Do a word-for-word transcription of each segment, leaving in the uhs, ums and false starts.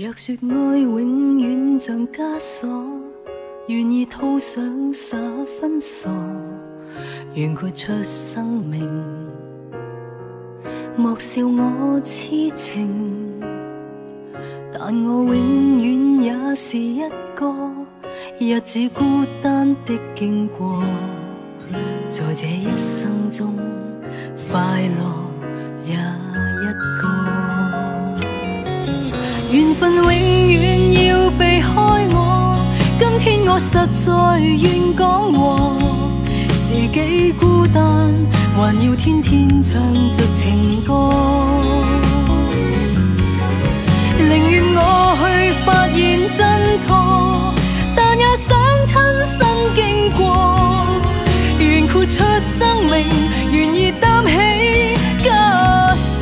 若说愛永遠像枷鎖，願意套上十分傻，願豁出生命，莫笑我痴情。但我永遠也是一個日子孤單的經過，在這一生中快樂也一個。緣分永遠要避開我，今天我實在願講和，自己孤單還要天天唱着情歌。寧願我去發現真錯，但也想親身經過，願豁出生命，願意擔起枷鎖。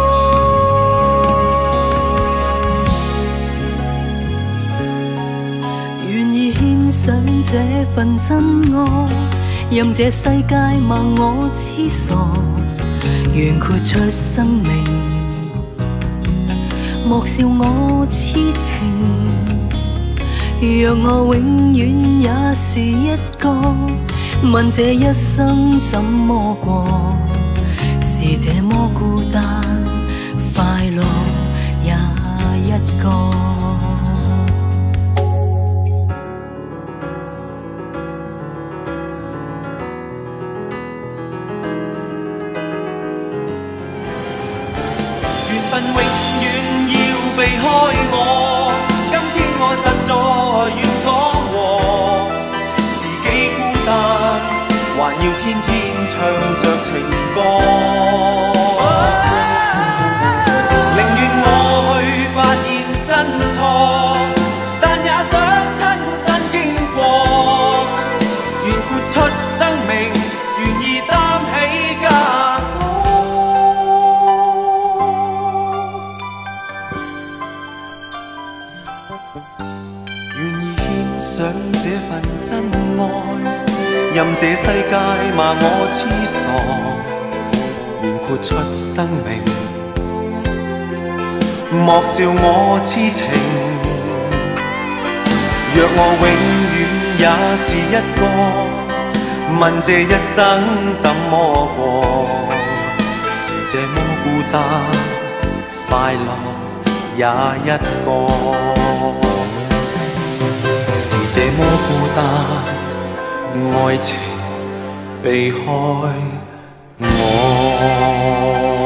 想這份真愛，任這世界罵我痴傻，願豁出生命，莫笑我痴情。若我永遠也是一個，問這一生怎麼過，是這麼孤單，快樂也一個。 緣分永遠要避開我，今天我實在願講和，自己孤單，還要天天唱着情歌。寧願我去發現真錯，但也想親身經過，願豁出生命，願意擔起枷鎖。願意獻上這份真愛，任這世界罵我痴傻，願豁出生命，莫笑我痴情。若我永遠也是一個，問這一生怎麼過，是這麼孤單，快樂也一個。是這麼孤單，愛情避開我。